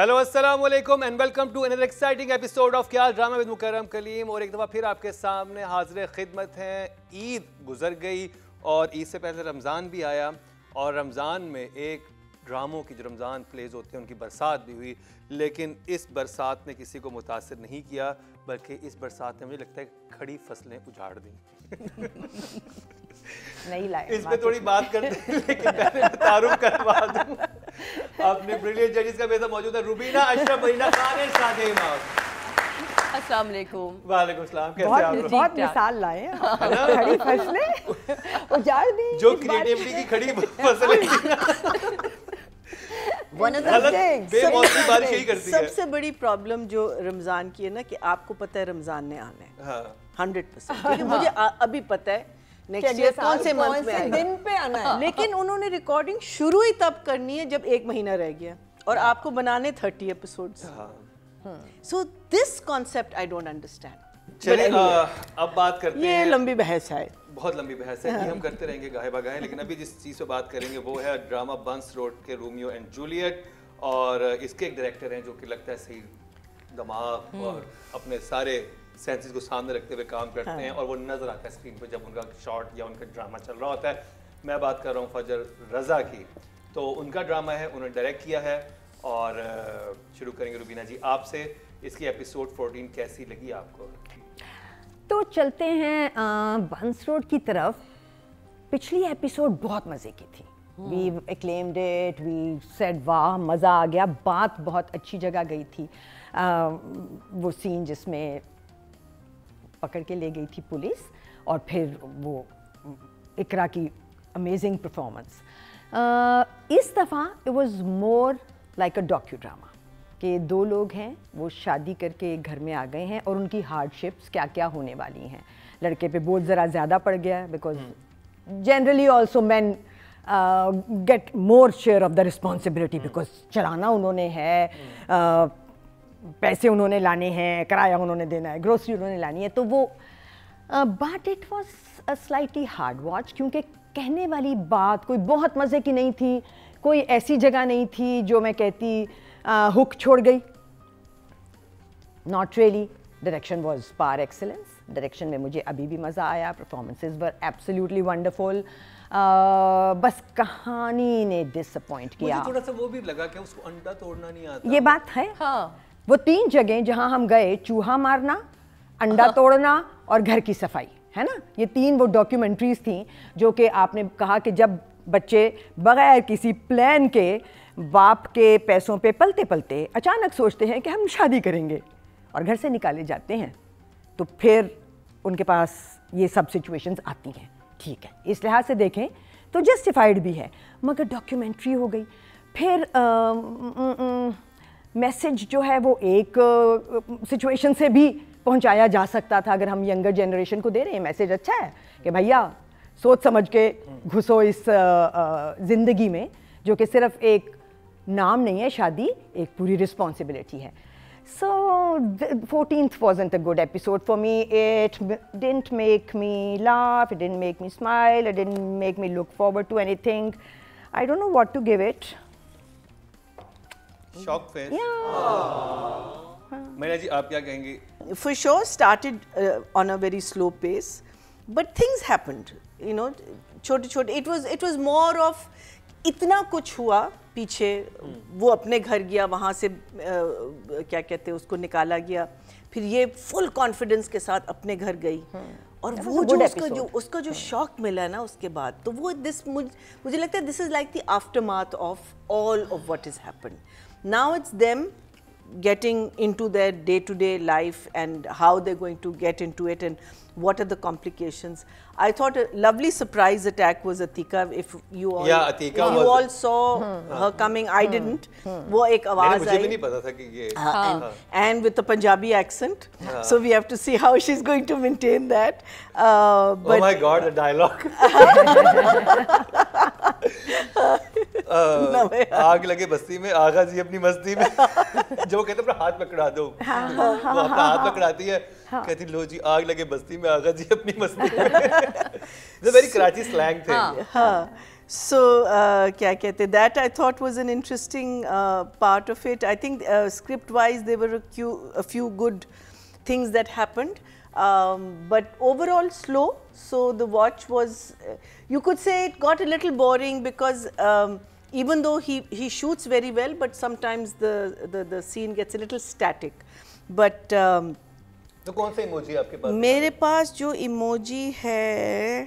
Hello अस्सलाम वालेकुम and welcome to another exciting episode of Kya drama with Mukarram Kaleem. और एक दफ़ा फिर आपके सामने हाजिर खिदमत हैं। ईद गुजर गई और ईद से पहले रमज़ान भी आया और रमज़ान में एक ड्रामों की जो रमज़ान प्लेज होते हैं उनकी बरसात भी हुई, लेकिन इस बरसात ने किसी को मुतासिर नहीं किया, बल्कि इस बरसात ने मुझे लगता है खड़ी फसलें उजाड़ दी। नहीं लाए इस पे थोड़ी बात करते हैं, लेकिन पहले तारुफ करवा दूं। अपने ब्रिलियंट जजेस का मेज़ मौजूद है रुबीना, अशरफ, मरीना खान और सादिया इमाम। अस्सलाम वालेकुम। वालेकुम सलाम। कैसे आप लोग? बहुत मिसाल लाए हैं। खड़ी फसलें उजाड़ दी। जो क्रिएटिविटी की खड़ी फसलें बेमौसमी बारिश यही करती है। सबसे बड़ी प्रॉब्लम जो रमजान की है ना कि आपको पता है रमजान ने आना है 100%, क्योंकि मुझे अभी पता है नेक्स्ट ईयर कौन से मंथ में आएगा, दिन पे आना है। लेकिन उन्होंने रिकॉर्डिंग शुरू ही तब करनी है जब 1 महीना रह गया और आपको बनाने 30 episodes. So this concept I don't understand. चलिए अब बात करते हैं। ये लंबी बहस है, बहुत लंबी बहस है, हम करते रहेंगे गाहे बगाहे, लेकिन अभी जिस चीज़ पे बात करेंगे वो है ड्रामा बंस रोड के रोमियो एंड जूलियट। और इसके एक डायरेक्टर हैं जो कि लगता है सही दिमाग और अपने सारे सेंसेस को सामने रखते हुए काम करते हैं और वो नजर आता है स्क्रीन पे जब उनका शॉट या उनका ड्रामा चल रहा होता है। मैं बात कर रहा हूँ फजर रजा की। तो उनका ड्रामा है, उन्होंने डायरेक्ट किया है। और शुरू करेंगे रुबीना जी आपसे, इसकी एपिसोड 14 कैसी लगी आपको? तो चलते हैं बंस रोड की तरफ। पिछली एपिसोड बहुत मज़े की थी। We acclaimed it, we said वाह मज़ा आ गया, बात बहुत अच्छी जगह गई थी। वो सीन जिसमें पकड़ के ले गई थी पुलिस और फिर वो इकरा की अमेजिंग परफॉर्मेंस। इस दफ़ा it was more like a docu drama कि 2 लोग हैं, वो शादी करके एक घर में आ गए हैं और उनकी हार्डशिप्स क्या क्या होने वाली हैं। लड़के पे बोझ ज़रा ज़्यादा पड़ गया because generally also man get more share of the responsibility because चलाना उन्होंने है, पैसे उन्होंने लाने हैं, किराया उन्होंने देना है, ग्रोसरी उन्होंने लानी है। तो वो but it was a slightly hard watch क्योंकि कहने वाली बात कोई बहुत मज़े की नहीं थी, कोई ऐसी जगह नहीं थी जो मैं कहती हुक छोड़ गई। Not really. Direction was par excellence. Direction में मुझे अभी भी मज़ा आया, परफॉर्मेंसेज वर एब्सोल्युटली वंडरफुल। बस कहानी ने डिसअपॉइंट किया। मुझे थोड़ा सा वो भी लगा कि उसको अंडा तोड़ना नहीं आता। ये बात है। हाँ। वो 3 जगह जहां हम गए, चूहा मारना, अंडा तोड़ना और घर की सफाई, है ना, ये 3 वो डॉक्यूमेंट्रीज थी जो कि आपने कहा कि जब बच्चे बगैर किसी प्लान के बाप के पैसों पे पलते पलते अचानक सोचते हैं कि हम शादी करेंगे और घर से निकाले जाते हैं, तो फिर उनके पास ये सब सिचुएशंस आती हैं। ठीक है, इस लिहाज से देखें तो जस्टिफाइड भी है, मगर डॉक्यूमेंट्री हो गई। फिर मैसेज जो है वो एक सिचुएशन से भी पहुंचाया जा सकता था। अगर हम यंगर जनरेशन को दे रहे हैं मैसेज अच्छा है कि भैया सोच समझ के घुसो इस ज़िंदगी में, जो कि सिर्फ एक नाम नहीं है, शादी एक पूरी रिस्पॉन्सिबिलिटी है। So the 14th wasn't a good episode for me. It didn't make me laugh, it didn't make me smile, it didn't make me look forward to anything. I don't know what to give it. Shock face. Marina ji आप क्या कहेंगी? For sure started on a very slow pace, but things happened, you know, छोटे-छोटे। It was more of इतना कुछ हुआ पीछे, वो अपने घर गया, वहाँ से क्या कहते हैं उसको निकाला गया, फिर ये फुल कॉन्फिडेंस के साथ अपने घर गई और वो जो उसका जो शॉक मिला ना उसके बाद, तो वो मुझे लगता है this is like the aftermath of all of what is happened. Now it's them getting into their day-to-day life and how they're going to get into it and what are the complications. I thought a lovely surprise attack was Atika. If you all, Atika you all saw her coming, I didn't. वो एक आवाज आई, मुझे भी नहीं पता था कि ये and with a Punjabi accent, so we have to see how she's going to maintain that. But oh my God, the dialogue. आग लगे बस्ती में आगा जी अपनी मस्ती में जो कहते अपना हाथ पकड़ा दो, वो अपना हाथ पकड़ाती है, कहती लो जी आग लगे बस्ती में आगा जी अपनी मस्ती में। वेरी कराची स्लैंग थे। So क्या कहते, that I thought was an interesting part of it. I think script wise there were a few good things that happened, but overall slow. So the watch was, you could say it got a little boring because even though he shoots very well, but sometimes the scene gets a little static. But तो कौन सा emoji आपके पास? मेरे पास जो emoji है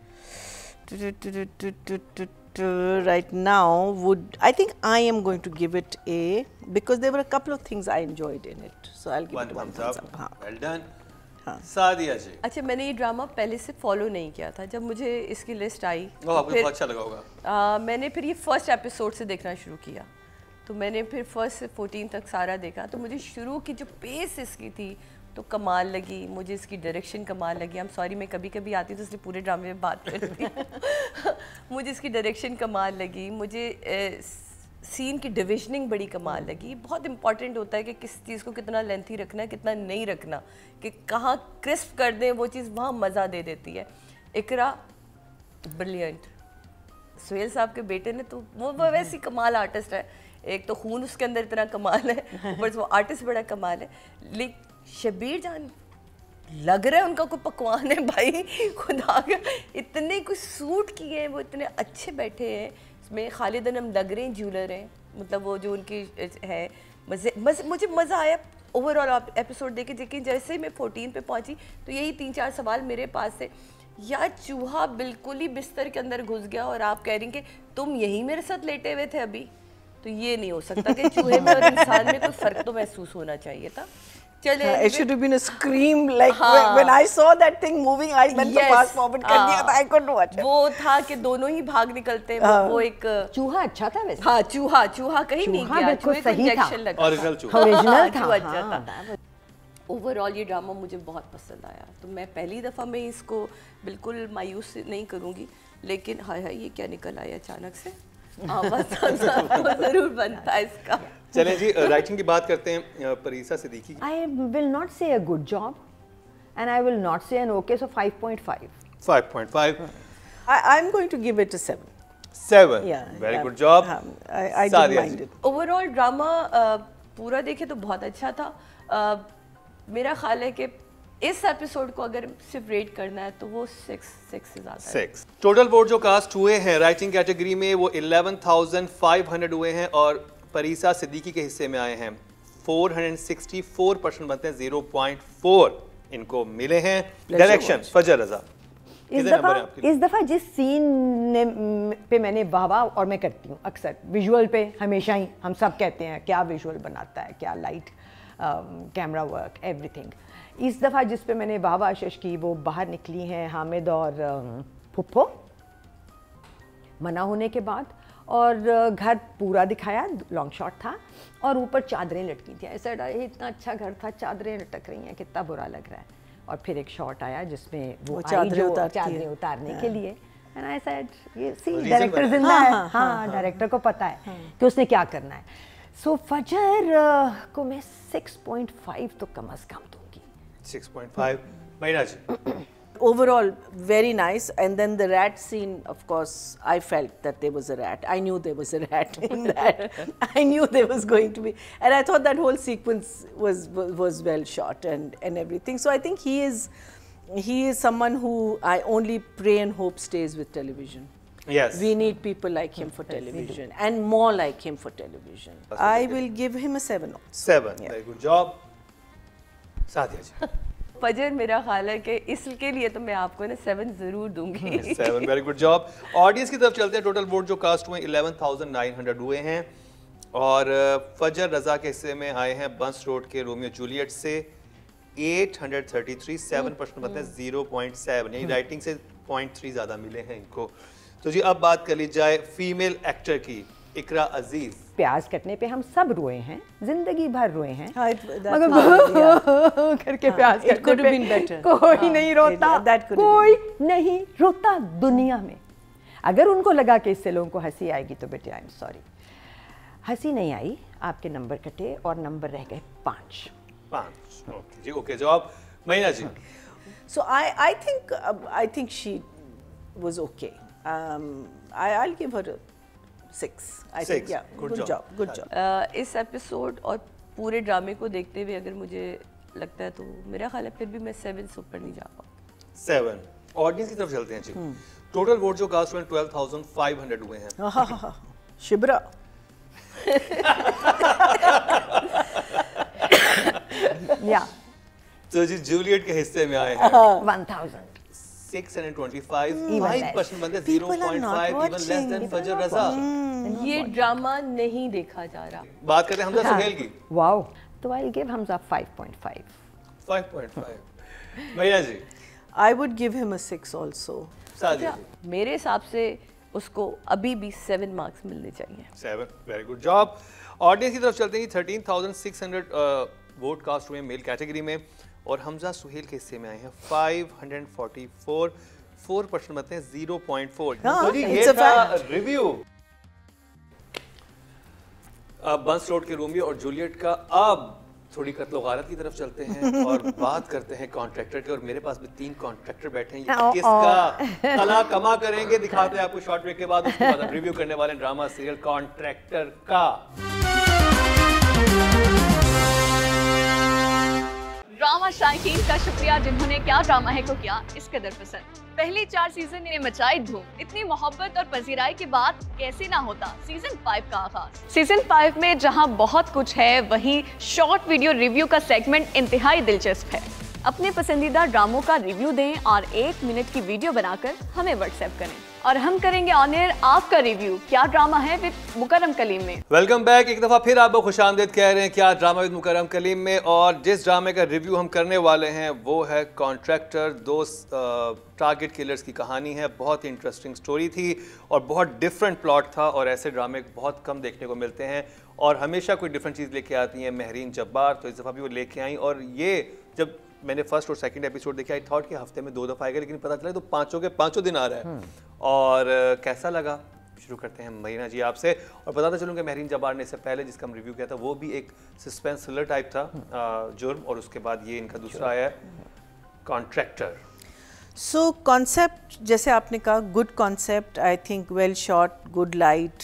right now would, I think I am going to give it A because there were a couple of things I enjoyed in it, so I'll give it one thumbs up. हाँ. Well done. Sadia जी। अच्छा, मैंने ये drama पहले से follow नहीं किया था। जब मुझे इसकी लिस्ट आई आपको बहुत अच्छा लगा होगा। मैंने फिर ये फर्स्ट एपिसोड से देखना शुरू किया, तो मैंने फिर फर्स्ट से 14 तक सारा देखा। तो मुझे शुरू की जो पेस इसकी थी तो कमाल लगी, मुझे इसकी डायरेक्शन कमाल लगी। आई एम सॉरी, मैं कभी कभी आती हूँ तो इसलिए पूरे ड्रामे में बात करती हूँ। मुझे इसकी डायरेक्शन कमाल लगी, मुझे सीन की डिविजनिंग बड़ी कमाल लगी। बहुत इंपॉर्टेंट होता है कि किस चीज़ को कितना लेंथी रखना है, कितना नहीं रखना, कि कहाँ क्रिस्प कर दें वो चीज़ वहाँ मज़ा दे देती है। इकरा ब्रिलियंट, सुहेल साहब के बेटे ने तो वो वैसी कमाल आर्टिस्ट है। एक तो खून उसके अंदर इतना कमाल है, ऊपर से वो आर्टिस्ट बड़ा कमाल है। लेकिन शबीर जान लग रहा है उनका कोई पकवान है भाई, खुदा का इतने कुछ सूट किए हैं, वो इतने अच्छे बैठे हैं। इसमें खालिद अनम लग रहे हैं ज्वेलर हैं, मतलब वो जो उनकी है। मुझे मज़ा आया ओवरऑल एपिसोड देखे। लेकिन जैसे ही मैं 14 पे पहुंची तो यही 3-4 सवाल मेरे पास थे। यार चूहा बिल्कुल ही बिस्तर के अंदर घुस गया और आप कह रही कि तुम यही मेरे साथ लेटे हुए थे अभी, तो ये नहीं हो सकता कि चूहे में और इंसान में कोई फ़र्क तो महसूस होना चाहिए था। It should have been a scream like when I saw that thing moving, I went to fast forward कर दिया था, I couldn't watch it. वो था कि दोनों ही भाग निकलते हैं। वो एक चूहा अच्छा था वैसे। हाँ, चूहा कहीं नहीं गया, बिल्कुल सही था, ओरिजिनल चूहा, ओरिजिनल था, अच्छा था। ओवरऑल ये ड्रामा मुझे बहुत पसंद आया। तो मैं पहली दफ़ा में इसको बिल्कुल मायूस नहीं करूँगी, लेकिन हाय हाय ये क्या निकल आया अचानक से। जरूर बनता है इसका। चलें जी, राइटिंग की बात करते हैं परीसा सिद्दीकी की। I will not say a good job and I will not say an okay, so 5.5. 5.5. I'm going to give it a 7. 7. Yeah, very good job. I didn't mind it. Overall drama पूरा देखे तो बहुत अच्छा था। मेरा ख्याल है कि इस एपिसोड को अगर सिर्फ रेट करना है तो वो 6 से ज़्यादा 6। टोटल वोट जो कास्ट हुए हैं राइटिंग कैटेगरी में वो 11,500 हुए हैं और परीसा सिद्दीकी के हिस्से में आए हैं 464% बनते हैं, 0.4 इनको मिले हैं। डायरेक्शन फजर रजा। इस दफा जिस सीन पे मैंने वाह और मैं करती हूँ अक्सर विजुअल पे, हमेशा ही हम सब कहते हैं क्या विजुअल बनाता है, क्या लाइट, कैमरा वर्क, एवरीथिंग। इस दफ़ा जिस पे मैंने वाह आशीष की वो बाहर निकली हैं हामिद और फुप्पो मना होने के बाद, और घर पूरा दिखाया, लॉन्ग शॉट था और ऊपर चादरें लटकी थी। ऐसा इतना अच्छा घर था, चादरें लटक रही हैं, कितना बुरा लग रहा है। और फिर एक शॉट आया जिसमें वो चादरें उतारने के लिए, एंड आई सेड ये सी डायरेक्टर जिंदा है। हाँ, डायरेक्टर को पता है कि उसने क्या करना है। सो फजर को मैं 6.5 तो कम से कम दूंगी। 6.5। महिला जी। Overall very nice, and then the rat scene, of course I felt that there was a rat. I knew there was a rat in that. I knew there was going to be, and I thought that whole sequence was well shot and everything. So I think he is someone who I only pray and hope stays with television. Yes. We need people like him for television and more like him for television. I will give him a 7. 7. Yeah. Very good job. Sadia जी। फजर मेरा ख्याल है कि इसके लिए तो मैं आपको ना 7 जरूर दूंगी। 7, वेरी गुड जॉब। ऑडियंस की तरफ चलते हैं। टोटल वोट जो कास्ट हुए 11,900 हुए हैं और फजर रजा के हिस्से में आए हैं बंस रोड के रोमियो जूलियट से 833, 7% बनते हैं, 0.7 यानी राइटिंग से 0.3 ज़्यादा मिले हैं इनको। तो जी अब बात कर ली जाए फीमेल एक्टर की, इकरा अजीज। प्याज कटने पे हम सब रोए हैं, जिंदगी भर रोए हैं, मगर करके प्याज कटने पे कोई नहीं रोता, कोई नहीं रोता दुनिया में। अगर उनको लगा कि इससे लोगों को हंसी आएगी तो बेटे आई एम सॉरी, हंसी नहीं आई, आपके नंबर कटे और नंबर रह गए 5। ओके जी, ओके जवाब। महिला जी। So I think she was okay. I'll give her a 6. I think, 6. yeah, Good job. good job. इस एपिसोड और पूरे ड्रामे को देखते हुए अगर मुझे लगता है तो मेरा ख्याल है फिर भी मैं 7 से ऊपर नहीं जा पाऊँ। 7। ऑडियंस की तरफ चलते हैं जी। टोटल वोट जो कास्ट हुए 12,500 हुए हैं। शिबरा। या तो जी जूलियट के हिस्से में आए हैं 1000 625 Even 5% बनते 0.5 even less than फजर रजा। ये ड्रामा नहीं देखा जा रहा। बात करते हैं हमजा सुहेल की। वाओ, तो आई विल गिव हमजा 5.5। 5.5 भैया जी। I would give him a 6 also. Sadia जी। मेरे हिसाब से उसको अभी भी 7 मार्क्स मिलने चाहिए। 7 वेरी गुड जॉब। ऑडियंस की तरफ चलते हैं 13,600 वोट कास्ट हुए मेल कैटेगरी में और हमजा सुहेल के हिस्से में आए हैं 544 4% बनते हैं 0.4। तो जी ये it's a था fact. रिव्यू बंस रोड के रोमियो और जूलियट का। अब थोड़ी कत्लो गारत की तरफ चलते हैं और बात करते हैं कॉन्ट्रैक्टर के। और मेरे पास भी 3 कॉन्ट्रैक्टर बैठे हैं, ये किसका कला कमा करेंगे दिखाते हैं आपको शॉर्ट ब्रेक के बाद। उसके बाद हम रिव्यू करने वाले ड्रामा सीरियल कॉन्ट्रैक्टर का। ड्रामा शायकीन का शुक्रिया जिन्होंने क्या ड्रामा है को किया इस कदर पसंद। पहली 4 सीजन ने मचाई धूम। इतनी मोहब्बत और पजीराई के बाद कैसे ना होता सीजन 5 का आगाज। सीजन 5 में जहां बहुत कुछ है वहीं शॉर्ट वीडियो रिव्यू का सेगमेंट इंतहाई दिलचस्प है। अपने पसंदीदा ड्रामों का रिव्यू दें और 1 मिनट की वीडियो बनाकर हमें व्हाट्सएप करें और हम करेंगे ऑन एयर आपका रिव्यू क्या ड्रामा है विद मुकर्रम कलीम में। Welcome back. एक दफ़ा फिर आपको खुशामदीद कह रहे हैं क्या ड्रामा विद मुकर्रम कलीम में। और जिस ड्रामे का रिव्यू हम करने वाले हैं वो है कॉन्ट्रैक्टर। 2 टारगेट किलर्स की कहानी है। बहुत ही इंटरेस्टिंग स्टोरी थी और बहुत डिफरेंट प्लॉट था और ऐसे ड्रामे बहुत कम देखने को मिलते हैं और हमेशा कोई डिफरेंट चीज़ लेके आती हैं महरीन जब्बार। तो इस दफ़ा भी वो लेके आई और ये जब मैंने फर्स्ट और सेकंड एपिसोड देखा आई थॉट कि हफ्ते में 2 दफ़ा आएगा, लेकिन पता चला तो 5 के 5 दिन आ रहा है। और कैसा लगा शुरू करते हैं मरीना जी आपसे। और बताता चलूँ कि महरीन जब्बार ने इससे पहले जिसका हम रिव्यू किया था वो भी एक सस्पेंस थ्रिलर टाइप था जुर्म, और उसके बाद ये इनका दूसरा आया कॉन्ट्रैक्टर। सो कॉन्सेप्ट जैसे आपने कहा good concept, I think well shot, good light,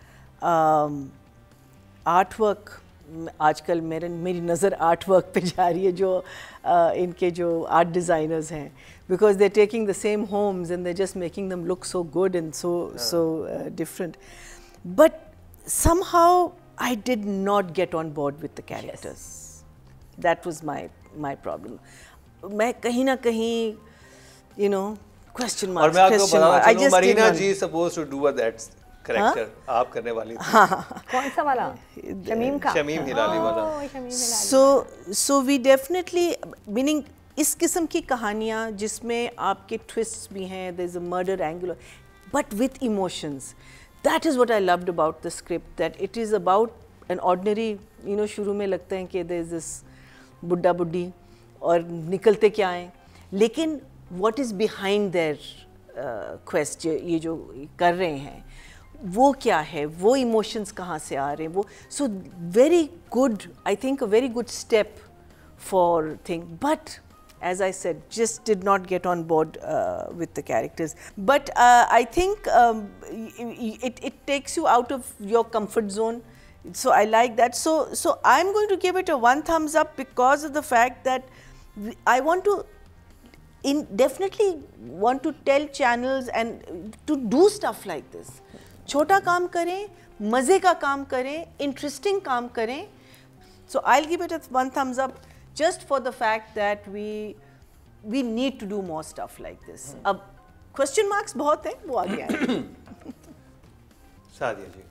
art work. आजकल मेरी नज़र आर्ट वर्क पे जा रही है जो इनके जो आर्ट डिज़ाइनर्स हैं, because they taking the same homes and they just making them look so good and so different, but somehow I did not get on board with the characters. That was my problem. मैं कहीं ना कहीं question marks. और मैं आपको बताना चाहूँ मरीना जी supposed to do that character आप करने वाली थी। कौन सा वाला? शमीम का? शमीम हिलाली वाला। So we definitely meaning इस किस्म की कहानियाँ जिसमें आपके twists भी हैं, there's a murder angle, but with emotions. That is what I loved about the script, that it is about an ordinary, शुरू में लगता है कि there is this बुड्ढा बुड्ढी और निकलते क्या हैं, लेकिन what is behind their quest, ये जो कर रहे हैं वो क्या है, वो emotions कहाँ से आ रहे हैं, वो so very good, I think a very good step for thing, but as I said, just did not get on board with the characters. But I think it takes you out of your comfort zone. So I like that. So I'm going to give it a 1 thumbs up because of the fact that I want to definitely want to tell channels and to do stuff like this. छोटा काम करें, मज़े का काम करें, interesting काम करें. So I'll give it a 1 thumbs up. Just for the fact that we need to do more stuff like this. अब question marks बहुत हैं, वो आगे आएंगे। सादिया जी।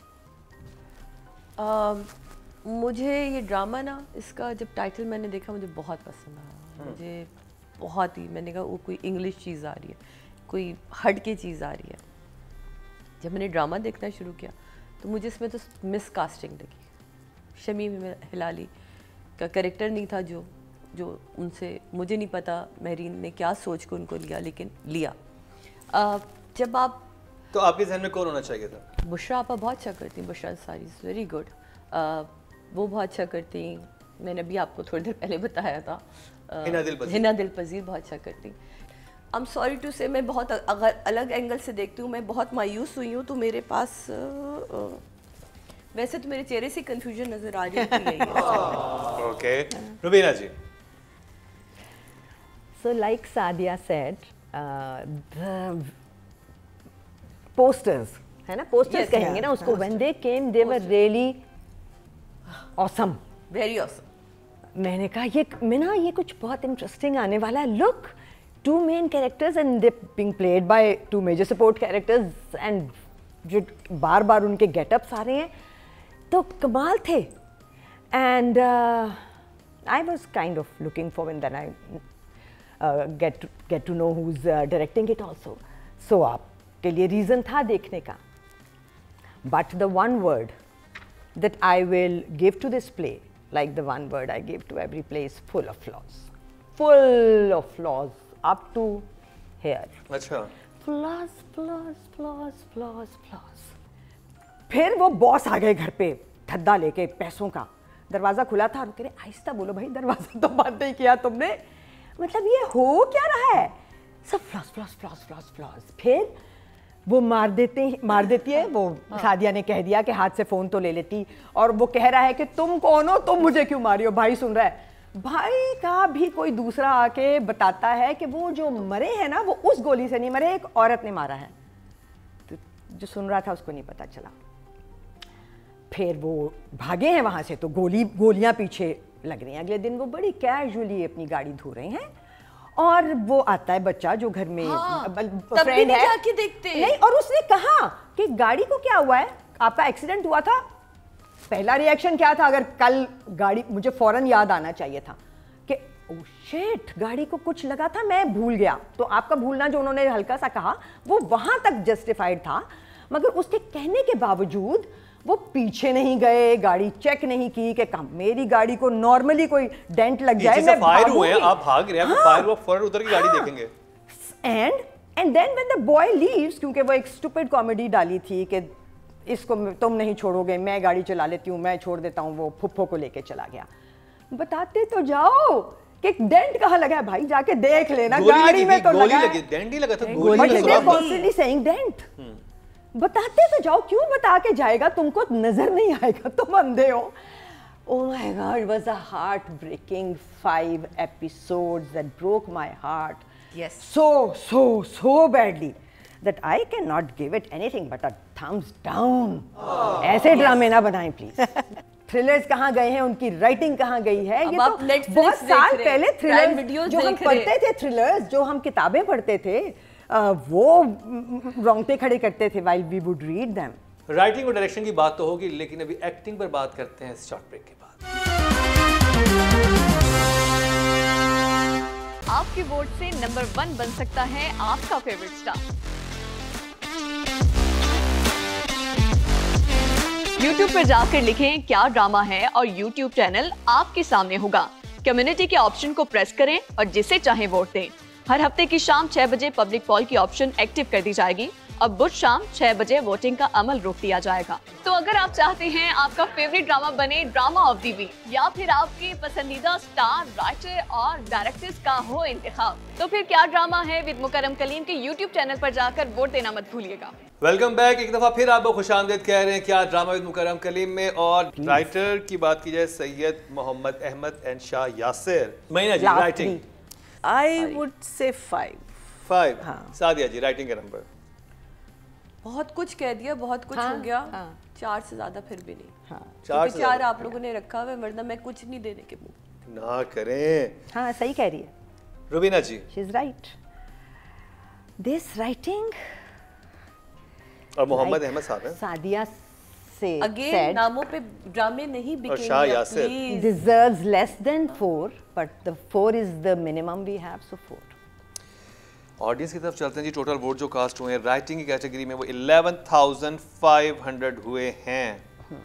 मुझे ये ड्रामा ना, इसका जब टाइटल मैंने देखा मुझे बहुत पसंद आया। मुझे बहुत ही, मैंने कहा वो कोई इंग्लिश चीज़ आ रही है, कोई हट के चीज़ आ रही है। जब मैंने ड्रामा देखना शुरू किया तो मुझे इसमें तो मिसकास्टिंग लगी। शमीम हिलाली का कैरेक्टर नहीं था जो उनसे, मुझे नहीं पता महरीन ने क्या सोच को उनको लिया, लेकिन लिया। जब आप तो आपके ज़हन में कौन होना चाहिए था? बुशरा आपा बहुत अच्छा करती, Bushra Ansari is very good, वो बहुत अच्छा करती। मैंने अभी आपको थोड़ी देर पहले बताया था हिना दिल पजीर बहुत अच्छा करती। I'm sorry to say मैं बहुत अगर अलग एंगल से देखती हूँ, मैं बहुत मायूस हुई हूँ। तो मेरे पास वैसे तो मेरे चेहरे से कंफ्यूजन नजर आ रही है। Okay, Rubina ji. So like Sadia said, the posters, है ना, posters Yes, कहेंगे ना उसको, when they came they were really awesome. Very awesome. मैंने कहा ये कुछ बहुत इंटरेस्टिंग आने वाला है. Look, 2 main characters and they being played by 2 major support characters and जो बार बार उनके गेटअप्स आ रहे हैं तो कमाल थे. And I was kind of looking for when then I get to know who's directing it also. So आपके लिए reason था देखने का. But the one word that I will give to this play, like the one word I give to every play, is full of flaws. Full of flaws up to here. अच्छा. Flaws, flaws, flaws, flaws, flaws. फिर वो boss आ गए घर पे धद्दा लेके पैसों का. दरवाजा खुला था और कह रहे आहिस्ता बोलो भाई, दरवाजा तो बंद नहीं किया तुमने. मतलब ये हो क्या रहा है? सब flaws flaws flaws flaws flaws. फिर वो मार देती है. वो सादिया ने कह दिया कि हाथ से फोन तो ले लेती, और वो कह रहा है कि तुम कौन हो, तुम मुझे क्यों मारी हो. भाई सुन रहा है. भाई का भी कोई दूसरा आके बताता है कि वो जो मरे हैं ना वो उस गोली से नहीं मरे, एक औरत ने मारा है. तो जो सुन रहा था उसको नहीं पता चला. फिर वो भागे हैं वहां से तो गोलियां पीछे लग रही हैं. अगले दिन वो बड़ी कैजुअली अपनी गाड़ी धो रहे हैं और वो आता है बच्चा जो घर में फ्रेंड है. जाके देखते नहीं, और उसने कहा कि गाड़ी को क्या हुआ है, आपका एक्सीडेंट हुआ था. पहला रिएक्शन क्या था? अगर कल गाड़ी, मुझे फौरन याद आना चाहिए था कि ओह शिट, गाड़ी को कुछ लगा था, मैं भूल गया. तो आपका भूलना जो उन्होंने हल्का सा कहा वो वहां तक जस्टिफाइड था, मगर उसके कहने के बावजूद वो पीछे नहीं गए, गाड़ी चेक नहीं की कि मेरी गाड़ी को नॉर्मली कोई डेंट लग जाए, मैं फायर हुए हैं, आप भाग रहे हैं, फायर हुआ, फौरन उधर की गाड़ी देखेंगे. And then when the boy leaves, क्योंकि वो एक स्टूपिड कॉमेडी डाली थी कि इसको तुम नहीं छोड़ोगे, मैं गाड़ी चला लेती हूँ, मैं छोड़ देता हूँ, वो फुफ्फो को लेके चला गया. बताते तो जाओ कि डेंट कहाँ लगा है भाई, जाके देख लेना. गाड़ी में तो लगा है, डेंट ही लगा था. Constantly saying dent. बताते तो जाओ, क्यों बता के जाएगा, तुमको नजर नहीं आएगा, तुम अंधे हो. Oh my God, it was a heartbreaking 5 episodes that broke my heart. Yes. So badly that I cannot give it anything but a thumbs down. ऐसे ड्रामे ना बनाएं प्लीज. थ्रिलर्स कहाँ गए हैं, उनकी राइटिंग कहाँ गई है? ये तो बहुत साल पहले थ्रिलर्स जो हम पढ़ते थे, थ्रिलर्स जो हम किताबें पढ़ते थे, वो रोंगटे खड़े करते थे while we would read them. Writing और डायरेक्शन की बात तो होगी, लेकिन अभी एक्टिंग पर बात करते हैं शॉर्ट ब्रेक के बाद. आपके वोट से नंबर 1 बन सकता है आपका फेवरेट स्टार. YouTube पर जाकर लिखें क्या ड्रामा है और YouTube चैनल आपके सामने होगा. कम्युनिटी के ऑप्शन को प्रेस करें और जिसे चाहे वोट दें. हर हफ्ते की शाम 6 बजे पब्लिक पॉल की ऑप्शन एक्टिव कर दी जाएगी और बुध शाम 6 बजे वोटिंग का अमल रोक दिया जाएगा. तो अगर आप चाहते हैं आपका फेवरेट ड्रामा बने ड्रामा ऑफ द वीक, या फिर आपके पसंदीदा स्टार, राइटर और डायरेक्टर्स का हो इंतखाब, तो फिर क्या ड्रामा है विद मुकरम कलीम के YouTube चैनल पर जाकर वोट देना मत भूलिएगा. Welcome back. एक दफा फिर आपको खुशामदीद कह रहे हैं क्या ड्रामा विद मुकरम कलीम में. और राइटर की बात की जाए Syed Mohammad Ahmed and Shah Yasir. Mahina ji writing. I would say 5. 5. Sadia ji writing का नंबर. बहुत कुछ कह दिया, बहुत कुछ हो गया. 4 से ज्यादा फिर भी नहीं. 4 आप लोगों ने रखा हुआ है, वरना मैं कुछ नहीं देने के मुंह ना करें. हाँ सही कह रही है रुबीना जी. She is right. This writing और मोहम्मद अहमद साहब हैं. सादिया से अगेन नामों पे ड्रामे नहीं बिकेंगे. Shah Yasir deserves less than 4, but the 4 is the minimum we have, so 4. Audience की तरफ चलते हैं जी. टोटल वोट जो कास्ट हुए हैं राइटिंग की कैटेगरी में वो 11,500 हुए हैं.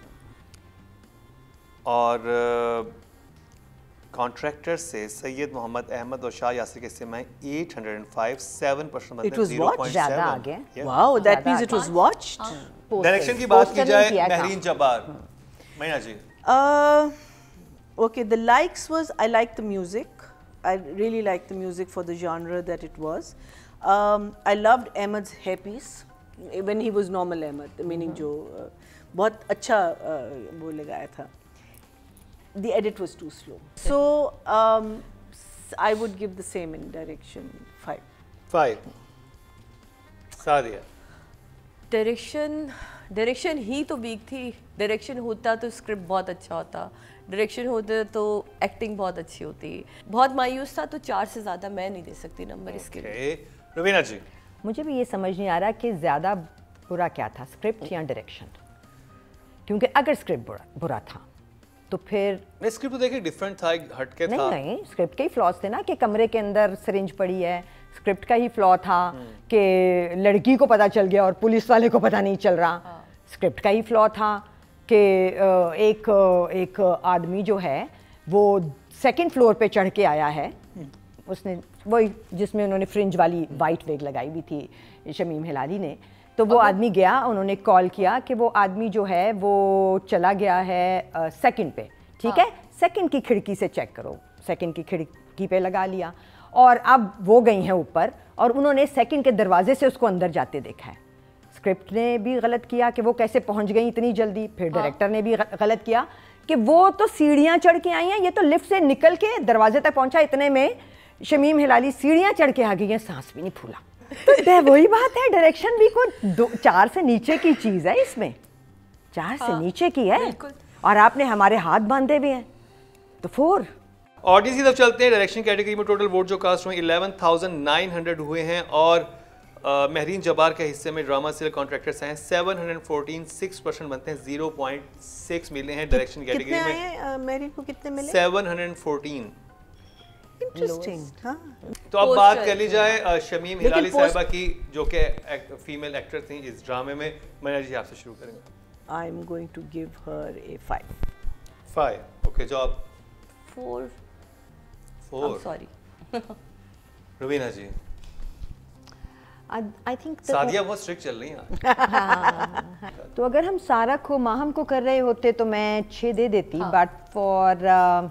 और कॉन्ट्रैक्टर से सैयद मोहम्मद अहमद और शाह यासिर के हिस्से में 805, 7%. It was watched. ज़्यादा आगे. Wow, that means it was watched. Direction की बात की जाए महरीन जब्बार. महीना जी. Okay, the likes was I like the music. I really liked the music for the genre that it was. I loved Ahmed's hairpiece when he was normal Ahmed, meaning जो बहुत अच्छा वो लगाया था. The edit was too slow. So I would give the same in direction 5. 5. Sadia. Direction ही तो weak थी. Direction होता तो स्क्रिप्ट बहुत अच्छा होता, डायरेक्शन होता तो एक्टिंग बहुत अच्छी होती. बहुत मायूस था, तो 4 से ज़्यादा मैं नहीं दे सकती नंबर इसके लिए. रुबीना जी. मुझे भी ये समझ नहीं आ रहा कि ज़्यादा बुरा क्या था, स्क्रिप्ट या डायरेक्शन. क्योंकि अगर स्क्रिप्ट बुरा था तो फिर मैं स्क्रिप्ट तो देखिए डिफरेंट था, हटके था. नहीं, स्क्रिप्ट के ही फ्लॉज थे ना कि कमरे के अंदर सिरिंज पड़ी है. स्क्रिप्ट का ही फ्लॉ था कि लड़की को पता चल गया और पुलिस वाले को पता नहीं चल रहा. स्क्रिप्ट का ही फ्लॉ था कि एक आदमी जो है वो सेकंड फ्लोर पे चढ़ के आया है. उसने वही जिसमें उन्होंने फ्रिंज वाली वाइट वेग लगाई हुई थी शमीम हिलाली ने. तो वो आदमी गया, उन्होंने कॉल किया कि वो आदमी जो है वो चला गया है सेकंड पे. ठीक है, सेकंड की खिड़की से चेक करो. सेकंड की खिड़की पे लगा लिया और अब वो गई हैं ऊपर और उन्होंने सेकंड के दरवाजे से उसको अंदर जाते देखा है. स्क्रिप्ट ने भी गलत किया कि वो कैसे पहुंच गई इतनी जल्दी. फिर डायरेक्टर ने भी गलत किया कि वो तो सीढ़ियाँ चढ़ के आई हैं, ये तो लिफ्ट से निकल के दरवाजे तक पहुंचा. इतने में शमीम हिलाली सीढ़ियाँ चढ़ के आ गई हैं, सांस भी नहीं फूला. तो वही बात है, डायरेक्शन भी को 4 से नीचे की चीज़ है इसमें. 4 से नीचे की है और आपने हमारे हाथ बांधे भी हैं तो 4. ऑडियंस की तरफ चलते हैं. डायरेक्शन कैटेगरी में टोटल वोट जो कास्ट हुए 11,900 हुए हैं और महरीन जब्बार के हिस्से में ड्रामा सीरियल कॉन्ट्रैक्टर्स हैं 714. 6% बनते हैं, 0.6 मिले हैं डायरेक्शन कैटेगरी में. कितने आए मेरी को, कितने मिले? 714. इंटरेस्टिंग. हाँ. तो अब बात कर ली जाए शमीम हिलाली साहिबा की, जो कि फीमेल एक्टर थी इस ड्रामे में. मैंने जी आपसे शुरू करेंगे. I am going to give her a 5. 5. Okay, जो आप 4. 4. Sorry. Rubina ji. I think Sadia बहुत स्ट्रिक्ट चल रही हैं. तो अगर हम सारा को माहम को कर रहे होते तो मैं 6 दे देती. But for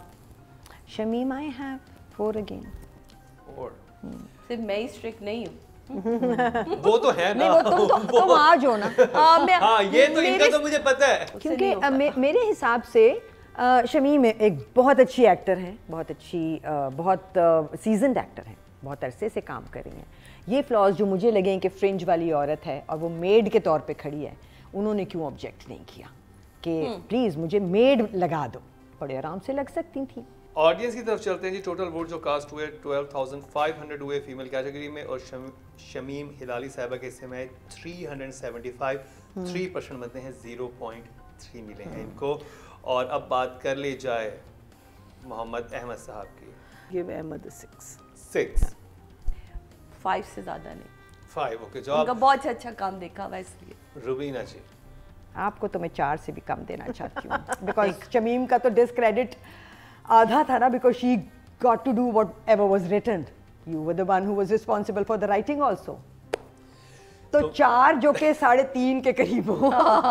Shamim I have 4 again. 4. सिर्फ मैं ही स्ट्रिक्ट नहीं हूँ. वो तो है ना. नहीं, वो तुम आज हो ना. हाँ, ये तो इनका तो मुझे पता है. क्योंकि मेरे हिसाब से शमीम एक बहुत अच्छी एक्टर हैं, बहुत अच्छी बहुत सीजन्ड एक्टर हैं, बहुत अरसे से काम कर रही हैं. ये फ्लॉज जो मुझे लगे कि फ्रिंज वाली औरत है और वो मेड के तौर पे खड़ी है, उन्होंने क्यों ऑब्जेक्ट नहीं किया कि प्लीज़ मुझे मेड लगा दो. बड़े आराम से लग सकती थी. ऑडियंस की तरफ चलते हैं जी. टोटल वोट जो कास्ट हुए 12,500 हुए फीमेल कैटेगरी में और शमीम हिलाली साहिबा के हिस्से में 375. 3% बनते हैं, 0.3 मिले हैं इनको. और अब बात कर ली जाए मोहम्मद अहमद साहब की. गिव अहमद 6. 6. 5 से ज़्यादा नहीं. 5. ओके, जो उनका आप बहुत अच्छा काम देखा हुआ इसलिए. रुबीना जी. आपको तो मैं 4 से भी कम देना चाहती हूँ बिकॉज शमीम का तो डिस्क्रेडिट आधा था ना, because she got to do whatever was written. You were the one who was responsible for the writing also. तो 4 जो के 3.5 के करीब हो.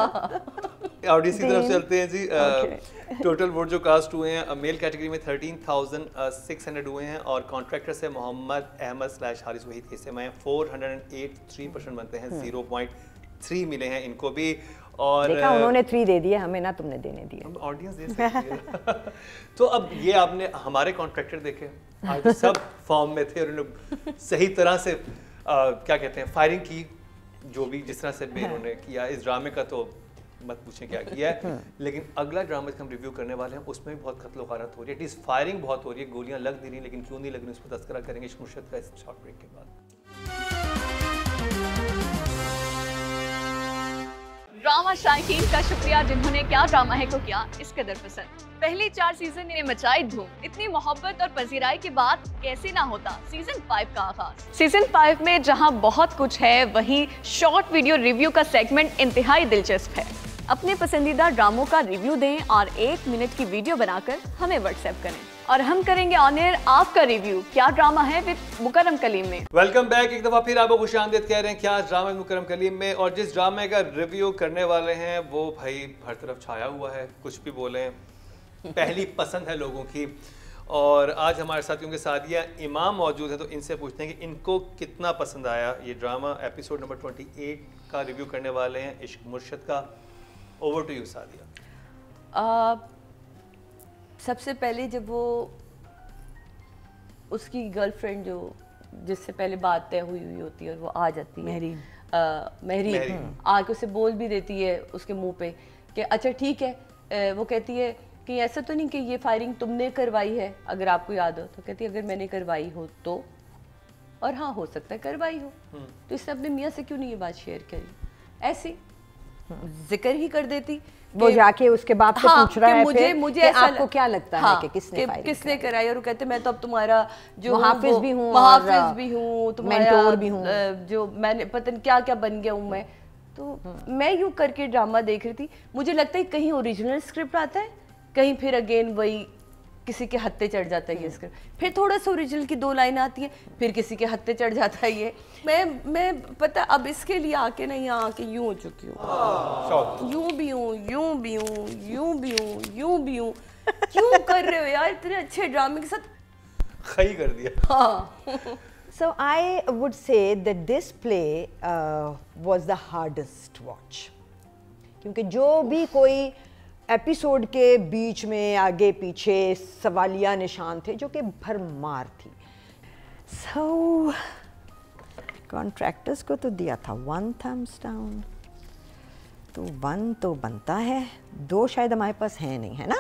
ऑडियंस की तरफ चलते हैं जी. टोटल वोट जो कास्ट हुए हैं मेल कैटेगरी में 13,600 हुए हैं और कॉन्ट्रैक्टर से मोहम्मद अहमद / हारिस वहीद के हिस्से में 408. 3% बनते हैं, 0.3 मिले हैं इनको भी. और देखा, उन्होंने 3 दे दिए, हमें ना तुमने देने दिए. ऑडियंस दे सकती है. तो अब ये आपने हमारे कॉन्ट्रैक्टर देखे, आज सब फॉर्म में थे और उन्होंने सही तरह से क्या कहते हैं फायरिंग की. जो भी जिस तरह से उन्होंने किया इस ड्रामे का तो मत पूछें क्या किया है. लेकिन अगला ड्रामा हम रिव्यू करने वाले हैं, उसमें भी बहुत कत्ल गारत हो रही है. एटलीस्ट फायरिंग बहुत हो रही है, गोलियां लग नहीं रही, लेकिन क्यों नहीं लग रही उस पर तस्करा करेंगे मुर्शद का इस शॉर्ट ब्रेक के बाद. ड्रामा शायकीन का शुक्रिया जिन्होंने क्या ड्रामा है को किया इस कदर पसंद. पहली 4 सीजन ने मचाई धूम. इतनी मोहब्बत और पजीराई के बाद कैसे ना होता सीजन 5 का आगाज. सीजन 5 में जहां बहुत कुछ है, वहीं शॉर्ट वीडियो रिव्यू का सेगमेंट इंतहाई दिलचस्प है. अपने पसंदीदा ड्रामों का रिव्यू दें और 1 मिनट की वीडियो बनाकर हमें व्हाट्सएप करें और हम करेंगे ऑन एयर आपका रिव्यू क्या ड्रामा है विद मुकर्रम कलीम में. Welcome back. एक दफा फिर आपको खुशामदीद कह रहे हैं क्या ड्रामा मुकर्रम कलीम में. और जिस ड्रामे का रिव्यू करने वाले हैं वो भाई हर तरफ छाया हुआ है, कुछ भी बोलें, पहली पसंद है लोगों की. और आज हमारे साथ क्योंकि सादिया इमाम मौजूद है तो इनसे पूछते हैं कि इनको कितना पसंद आया ये ड्रामा। एपिसोड नंबर 28 का रिव्यू करने वाले हैं इश्क मुर्शद का। Over to you Sadia. सबसे पहले जब वो उसकी गर्लफ्रेंड जो जिससे पहले बात तय हुई होती है और वो आ जाती है महरीन आके उसे बोल भी देती है उसके मुंह पे कि अच्छा ठीक है। वो कहती है कि ऐसा तो नहीं कि ये फायरिंग तुमने करवाई है, अगर आपको याद हो तो कहती है अगर मैंने करवाई हो तो, और हाँ हो सकता है करवाई हो। तो इसने अपने मियाँ से क्यों नहीं ये बात शेयर करी, ऐसे जिक्र ही कर देती। वो जाके उसके बाप से पूछ रहा है फिर मुझे कि आपको क्या लगता है कि किसने कराई, और वो कहते मैं तो अब तुम्हारा जो मुहाफिज भी हूँ, मेंटोर भी हूँ, जो मैंने पता नहीं क्या क्या बन गया हूँ मैं। तो मैं यूँ करके ड्रामा देख रही थी। मुझे लगता है कहीं ओरिजिनल स्क्रिप्ट आता है, कहीं फिर अगेन वही किसी के हत्थे चढ़ जाता है ये स्क्रिप्ट, फिर थोड़ा सा ओरिजिनल की 2 लाइन आती है, फिर किसी के हत्थे चढ़ जाता है ये। मैं पता अब इसके लिए आके नहीं आके यूं हो चुकी हूँ, यूं भी हूँ, यूं भी हूँ, यूं भी हूँ, यूं भी हूँ। क्यों कर रहे हो यार इतने अच्छे ड्रामे के साथ, खई कर दिया। हाँ। So I would say that this play was the hardest watch, क्योंकि जो भी कोई एपिसोड के बीच में आगे पीछे सवालिया निशान थे जो कि भरमार थी। So कॉन्ट्रैक्टर्स को तो दिया था 1 thumbs down, तो 1 तो बनता है, 2 शायद हमारे पास है नहीं, है ना?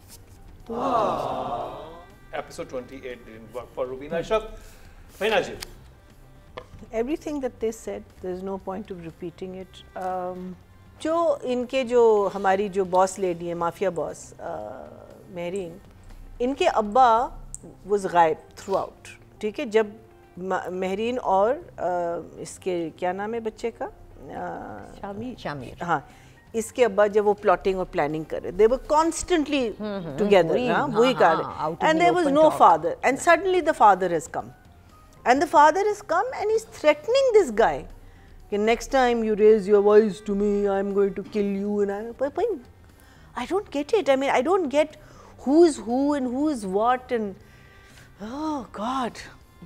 Episode 28 didn't work for Rubina Ashraf. Faina ji. Everything that they said, there is no point of repeating it. जो इनके जो हमारी जो बॉस लेडी है, माफिया बॉस महरीन, इनके अब्बा वाज गायब थ्रू आउट, ठीक है। जब महरीन और इसके क्या नाम है बच्चे का, शामिर, हाँ, इसके अब्बा जब वो प्लॉटिंग और प्लानिंग कर रहे, दे वर कॉन्स्टेंटली टुगेदर, वही कर रहे, and there was no father, and suddenly the father has come, and the father has come and he is threatening this guy कि next time you raise your voice to me, I'm going to kill you, and I don't get it. I mean, I don't get who's who and who's what, and oh God.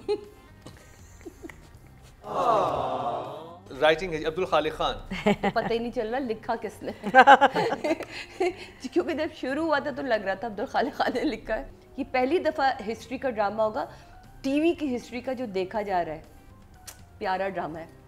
Writing है अब्दुल खालिक खान। पता ही नहीं चल रहा लिखा किसने। क्योंकि जब शुरू हुआ था तो लग रहा था अब्दुल खालिक खान ने लिखा है। ये पहली दफ़ा हिस्ट्री का ड्रामा होगा, टीवी की हिस्ट्री का, जो देखा जा रहा है। प्यारा ड्रामा है।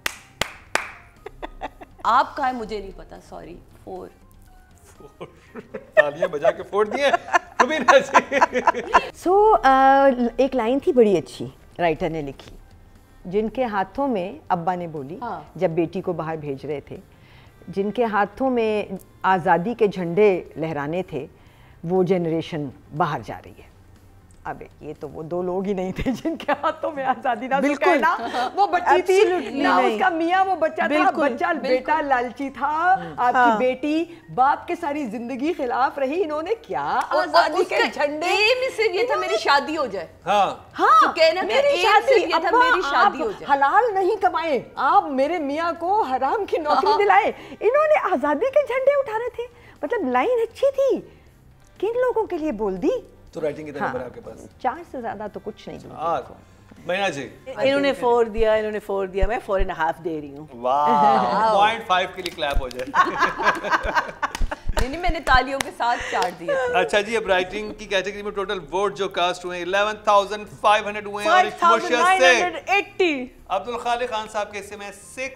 आप कहाँ है मुझे नहीं पता, सॉरी। 4 तालियां बजा के फोड़ दिए रुबीना जी। सो एक लाइन थी बड़ी अच्छी, राइटर ने लिखी, जिनके हाथों में, अब्बा ने बोली जब बेटी को बाहर भेज रहे थे, जिनके हाथों में आज़ादी के झंडे लहराने थे, वो जनरेशन बाहर जा रही है। अबे ये तो वो 2 लोग ही नहीं थे जिनके हाथों में आज़ादी ना, बिल्कुल ना, वो बच्ची थी ना, उसका मियाँ वो बच्चा था, बच्चा बेटा लालची था, आपकी बेटी बाप के सारी जिंदगी खिलाफ रही, इन्होंने क्या आज़ादी के झंडे, एम सिर्फ ये था मेरी शादी हो जाए। हाँ तो कहना मेरी शादी, ये था मेरी शादी हो जाए। हलाल नहीं कमाए आप, मेरे मियाँ को हराम की नौकरी दिलाए, इन्होंने आज़ादी के झंडे उठा रहे थे। मतलब लाइन अच्छी थी, किन लोगों के लिए बोल दी। तो राइटिंग कितना नंबर है आपके पास? 4 से ज्यादा तो कुछ नहीं दूंगी। मैना जी इन्होंने 4 दिया, इन्होंने 4 दिया, मैं 4.5 दे रही हूँ। वाह, 0.5 के लिए क्लैप हो जाए। नहीं, मैंने तालियों के साथ 4 दिए। अच्छा जी, अब राइटिंग की कैटेगरी में टोटल वोट जो कास्ट हुए 11,500 हुए हैं, और इस मुर्शिद से 5,980 अब्दुल खालिक खान साहब के हिस्से में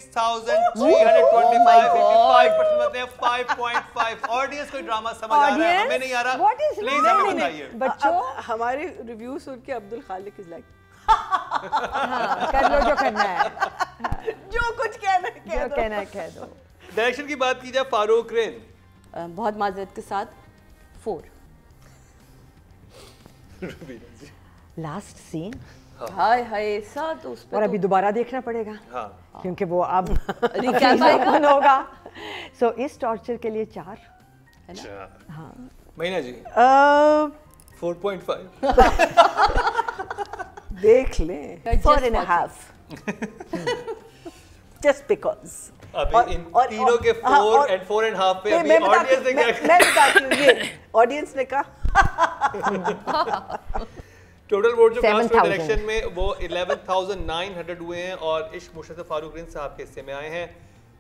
6,325, 55% बनते हैं 5.5। ऑडियंस कोई ड्रामा समझ आ रहा है? हमें नहीं आ रहा, प्लीज हमें बताइए। बच्चों हमारे रिव्यू सुन के अब्दुल खालिक इज लाइक कर लो जो करना है, जो कुछ कहना है जो कहना है कह दो। डायरेक्शन की बात की जाए, फारूक रेन बहुत माजरत के साथ 4। लास्ट सीन, हाय हाय सा, तो उस पे और अभी दोबारा देखना पड़ेगा, क्योंकि वो अब रिकैप होगा। सो इस टॉर्चर के लिए 4 है ना। हाँ, महीना जी 4.5 देख लें, 4.5 just because। अब इन तीनों के 4 and 4.5 पे अभी ऑडियंस ने क्या कहा? मैं बताती हूँ, ये ऑडियंस ने कहा टोटल वोट जो कास्ट 7,000 डायरेक्शन में वो 11,900 हुए हैं और इश्क मुर्शद फारूक रिंद साहब के हिस्से में आए हैं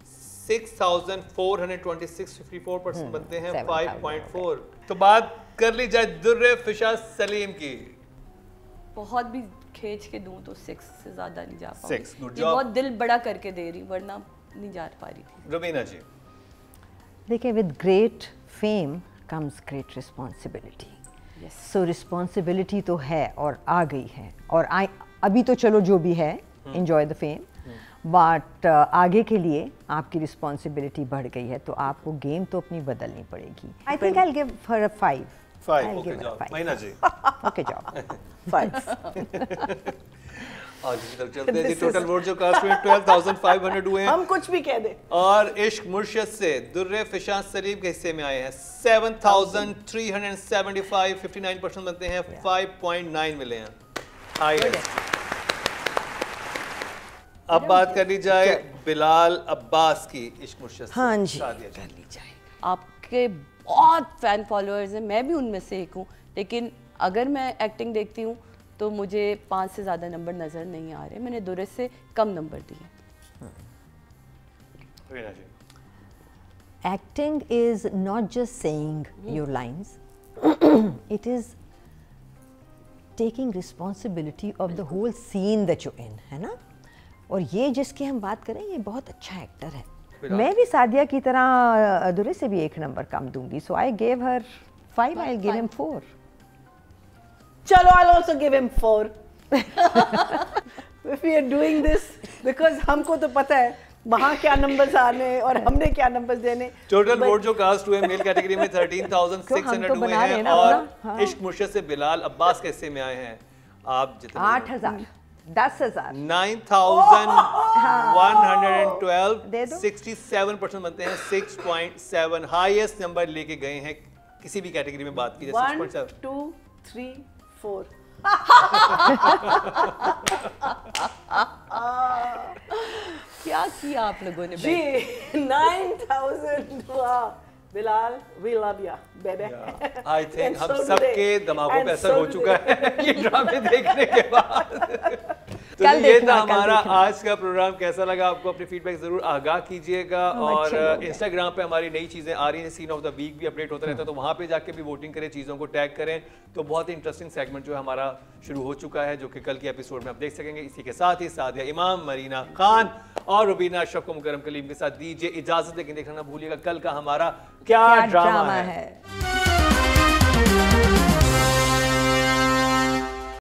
6,426 54% बनते हैं 5.4। तो बात कर ली जाए दुर्रे फिशा सलीम की। बहुत भी खींच के दूं तो 6 से ज्यादा नहीं जा पाऊंगी। 6, good ये job। बहुत दिल बड़ा करके दे रही वरना नहीं जा पा रही थी। रुबीना जी। देखिए, with great fame comes great responsibility. So responsibility तो है और आ गई है और अभी तो चलो जो भी है, एंजॉय द फेम, बट आगे के लिए आपकी रिस्पॉन्सिबिलिटी बढ़ गई है तो आपको गेम तो अपनी बदलनी पड़ेगी। I think I will give her a 5। Okay job. Mahina ji. Okay job. 5। आज की तरफ चलते हैं जी। टोटल वोट जो कास्ट में 12,500 हुए हैं हम कुछ भी कह दें। और इश्क मुर्शद से दुर्रे फिशा सलीम के हिस्से में आए हैं 7,375 59% बनते हैं 5.9 मिले हैं। अब बात कर ली जाए बिलाल अब्बास की इश्क मुर्शद से। हाँ जी, सादिया जी। कर ली जाए। आपके बहुत फैन फॉलोअर्स हैं, मैं भी उनमें से एक हूँ, लेकिन अगर मैं एक्टिंग देखती हूँ तो मुझे 5 से ज़्यादा नंबर नज़र नहीं आ रहे। मैंने दुर्रे से कम नंबर दिए। रुबीना जी। Acting is not just saying your lines, it is taking responsibility of the whole scene that you're in, है ना? और ये जिसकी हम बात करें ये बहुत अच्छा एक्टर है। मैं भी सादिया की तरह दुर्रे से भी 1 नंबर कम दूंगी, so I gave her 5, I'll give him 4. चलो, I'll also give him 4. If we are doing this, because हमको तो पता है वहाँ क्या नंबर्स आने और हमने क्या नंबर्स देने। टोटल वोट जो कास्ट हुए मेल कैटेगरी में 13,600 हुए हैं और इश्क मुर्शद से बिलाल अब्बास के हिस्से में आए हैं आप जितने 8,000, 10,000, 9,112 दे दो। 67% बनते हैं 6.7। हाईएस्ट नंबर लेके गए हैं किसी भी कैटेगरी में बात की जाए 1, 6.7। 2, 3, 4। क्या किया आप लोगों ने? जी 9,000 हुआ। Bilal, we love you, baby. I think And हम so do सबके they. दिमागों And पे असर so हो do चुका they. है ये ड्रामे देखने के बाद। तो कल ये देखना, था कल हमारा देखना। आज का प्रोग्राम। कैसा लगा आपको? अपनी फीडबैक जरूर आगाह कीजिएगा और इंस्टाग्राम पे हमारी नई चीजें आ रही हैं, सीन ऑफ द वीक भी अपडेट होता रहता है, तो वहां पे जाके भी वोटिंग करें, चीजों को टैग करें। तो बहुत ही इंटरेस्टिंग सेगमेंट जो है हमारा शुरू हो चुका है, जो कि कल के एपिसोड में आप देख सकेंगे। इसी के साथ ही सादिया इमाम, मरीना खान और रुबीना अशरफ को मुकरम कलीम के साथ दीजिए इजाजत, लेकिन देखना ना भूलिएगा कल का हमारा क्या ड्रामा है।